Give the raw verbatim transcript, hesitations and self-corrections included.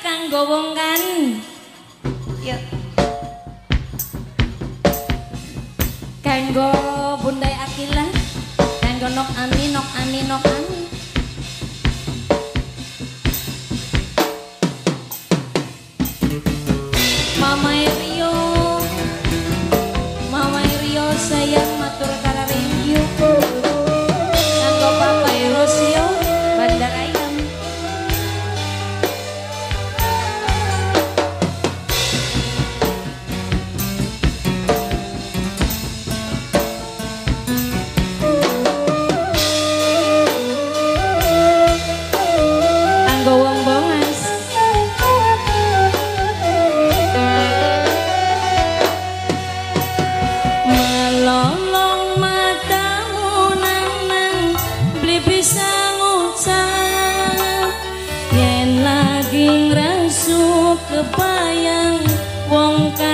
kanggo wong kan. Yuk. Kanggo Bundai Akila, kanggo Nok Ani, Nok Ani, Nok Ani. Mama Rio, Mama Rio sayang matur kararingyu. Kanggo Papa Erosio, Bandar Ayam. Kanggo wong bongas. Melolong matamu nang-nang beli bisa ngucap yen lagi ngrasuk kebayang wong